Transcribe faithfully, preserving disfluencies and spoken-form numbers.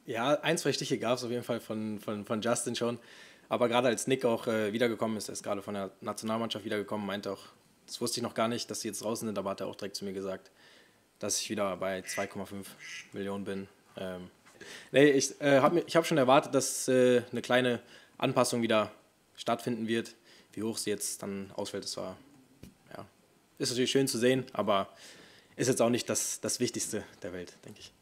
Ja, ein, zwei Stiche gab es auf jeden Fall von, von, von Justin schon. Aber gerade als Nick auch äh, wiedergekommen ist, er ist gerade von der Nationalmannschaft wiedergekommen, meinte auch, das wusste ich noch gar nicht, dass sie jetzt draußen sind, aber hat er auch direkt zu mir gesagt, dass ich wieder bei zwei Komma fünf Millionen bin. Ähm, nee, ich äh, habe ich hab schon erwartet, dass äh, eine kleine Anpassung wieder stattfinden wird. Wie hoch sie jetzt dann ausfällt, das war, ja, ist natürlich schön zu sehen, aber ist jetzt auch nicht das, das Wichtigste der Welt, denke ich.